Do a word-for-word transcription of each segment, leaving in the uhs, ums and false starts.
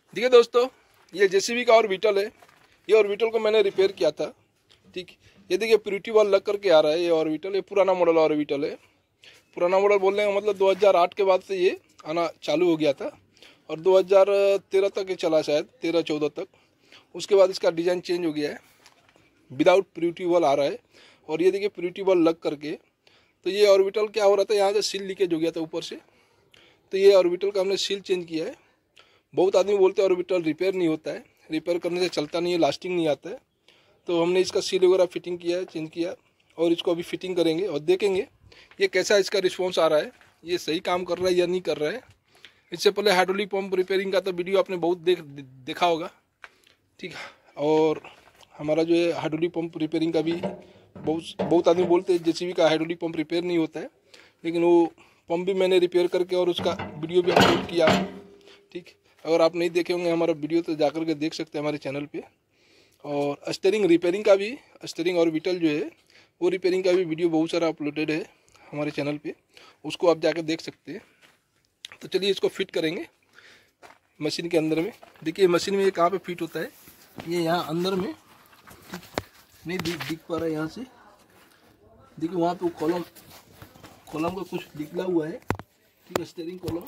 देखिए दोस्तों, ये जेसीबी का ऑर्बिटल है। ये ऑर्बिटल को मैंने रिपेयर किया था। ठीक, ये देखिए प्यूरिटी वाल लग करके आ रहा है। ये ऑर्बिटल ये पुराना मॉडल ऑर्बिटल है। पुराना मॉडल बोलने का मतलब दो हज़ार आठ के बाद से ये आना चालू हो गया था और दो हज़ार तेरह तक ये चला, शायद तेरह चौदह तक। उसके बाद इसका डिज़ाइन चेंज हो गया है, विदाउट प्यूरिटी वाल आ रहा है। और ये देखिए प्यूरिटी वाल लग करके, तो ये ऑर्बिटल क्या हो रहा था, यहाँ से सील लीकेज हो गया था ऊपर से। तो ये ऑर्बिटल का हमने सील चेंज किया है। बहुत आदमी बोलते हैं ऑर्बिटल रिपेयर नहीं होता है, रिपेयर करने से चलता नहीं है, लास्टिंग नहीं आता है। तो हमने इसका सील वगैरह फिटिंग किया है, चेंज किया, और इसको अभी फिटिंग करेंगे और देखेंगे ये कैसा इसका रिस्पॉन्स आ रहा है, ये सही काम कर रहा है या नहीं कर रहा है। इससे पहले हाइड्रोलिक पंप रिपेयरिंग का तो वीडियो आपने बहुत देख देखा होगा। ठीक है, और हमारा जो है हाइड्रोलिक पंप रिपेयरिंग का भी बहुत बहुत आदमी बोलते हैं जेसीबी का हाइड्रोलिक पंप रिपेयर नहीं होता है, लेकिन वो पंप भी मैंने रिपेयर करके और उसका वीडियो भी अपलोड किया। ठीक, अगर आप नहीं देखे होंगे हमारा वीडियो तो जाकर के देख सकते हैं हमारे चैनल पे। और स्टीयरिंग रिपेयरिंग का भी, स्टीयरिंग ऑर्बिटल जो है वो रिपेयरिंग का भी वीडियो बहुत सारा अपलोडेड है हमारे चैनल पे, उसको आप जाकर देख सकते हैं। तो चलिए इसको फिट करेंगे मशीन के अंदर में। देखिए मशीन में ये कहाँ पे फिट होता है, ये यहाँ अंदर में नहीं दिख दिख पा रहा है। यहाँ से देखिए वहाँ पे कॉलम कॉलम का कुछ निकला हुआ है। ठीक है, स्टीयरिंग कॉलम,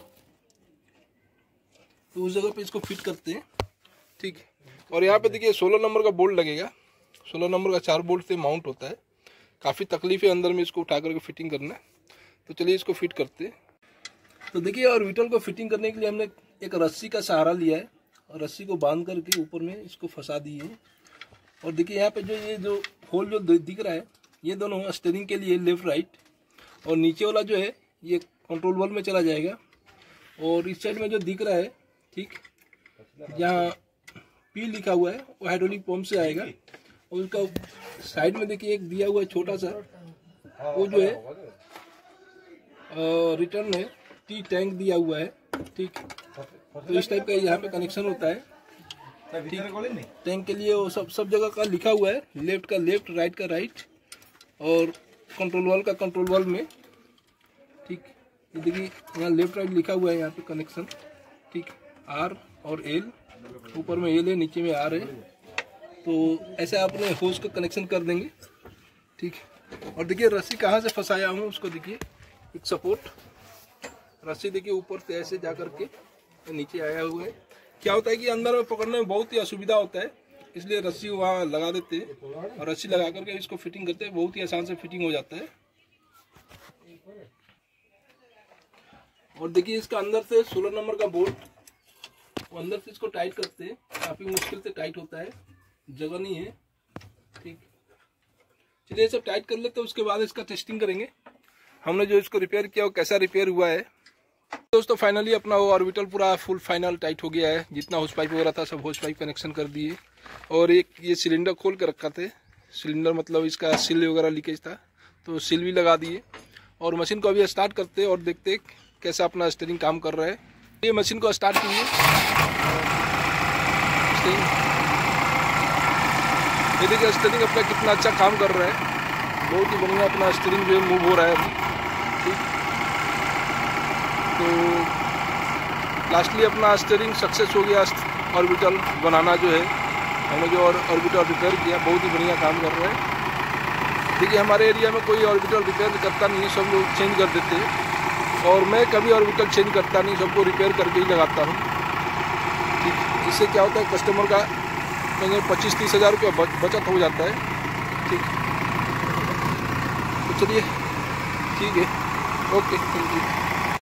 तो उस जगह पे इसको फिट करते हैं। ठीक, और यहाँ पे देखिए सोलह नंबर का बोल्ट लगेगा। सोलह नंबर का चार बोल्ट से माउंट होता है। काफ़ी तकलीफ है अंदर में इसको उठा करके फिटिंग करना। तो चलिए इसको फिट करते हैं। तो देखिए ऑर्बिटल को फिटिंग करने के लिए हमने एक रस्सी का सहारा लिया है और रस्सी को बांध करके ऊपर में इसको फंसा दिए हैं। और देखिए यहाँ पे जो ये जो होल जो दिख रहा है, ये दोनों स्टीयरिंग के लिए लेफ्ट राइट, और नीचे वाला जो है ये कंट्रोल वाल्व में चला जाएगा। और इस साइड में जो दिख रहा है, ठीक, यहाँ पी लिखा हुआ है, वो हाइड्रोलिक पंप से आएगा। और उसका साइड में देखिए एक दिया हुआ है छोटा सा, वो जो है रिटर्न है, टी टैंक दिया हुआ है। ठीक, तो इस टाइप का यहाँ पे कनेक्शन होता है। ठीक, टैंक के लिए वो सब सब जगह का लिखा हुआ है, लेफ्ट का लेफ्ट, राइट का राइट, और कंट्रोल वाल्व का कंट्रोल वाल्व में। ठीक, ये देखिए यहाँ लेफ्ट राइट लिखा हुआ है, यहाँ पे कनेक्शन। ठीक, आर और एल, ऊपर में एल है, नीचे में आर है। तो ऐसे आपने होज का कनेक्शन कर देंगे। ठीक, और देखिए रस्सी कहाँ से फंसाया हूँ उसको देखिए, एक सपोर्ट रस्सी देखिए ऊपर से ऐसे जा करके नीचे आया हुआ है। क्या होता है कि अंदर में पकड़ने में बहुत ही असुविधा होता है, इसलिए रस्सी वहाँ लगा देते हैं और रस्सी लगा करके इसको फिटिंग करते हैं। बहुत ही आसान से फिटिंग हो जाता है। और देखिए इसका अंदर से सोलह नंबर का बोल्ट, वो अंदर से इसको टाइट करते हैं, काफ़ी मुश्किल से टाइट होता है, जगह नहीं है। ठीक, चलिए सब टाइट कर लेते हैं, उसके बाद इसका टेस्टिंग करेंगे हमने जो इसको रिपेयर किया वो कैसा रिपेयर हुआ है। दोस्तों फाइनली अपना वो ऑर्बिटल पूरा फुल फाइनल टाइट हो गया है। जितना होस पाइप वगैरह था सब होस पाइप कनेक्शन कर दिए। और एक ये सिलेंडर खोल के रखा थे, सिलेंडर मतलब इसका सील वगैरह लीकेज था, तो सील भी लगा दिए। और मशीन को अभी स्टार्ट करते और देखते कैसा अपना स्टीयरिंग काम कर रहा है। ये मशीन को स्टार्ट कीजिए। ये देखिए स्टीयरिंग अपना कितना अच्छा काम कर रहा है, बहुत ही बढ़िया अपना स्टीयरिंग जो है मूव हो रहा है अभी। ठीक, तो लास्टली अपना स्टीयरिंग सक्सेस हो गया। ऑर्बिटल बनाना जो है हमने जो ऑर्बिटल रिपेयर किया, बहुत ही बढ़िया काम कर रहा है। देखिए हमारे एरिया में कोई ऑर्बिटल रिपेयर करता नहीं है, सब लोग चेंज कर देते हैं। और मैं कभी ऑर्बिटल चेंज करता नहीं, सबको रिपेयर करके ही लगाता हूँ। ठीक, इससे क्या होता है कस्टमर का कहीं पच्चीस तीस हज़ार रुपया बचत हो जाता है। ठीक, तो चलिए ठीक है, ओके, थैंक यू।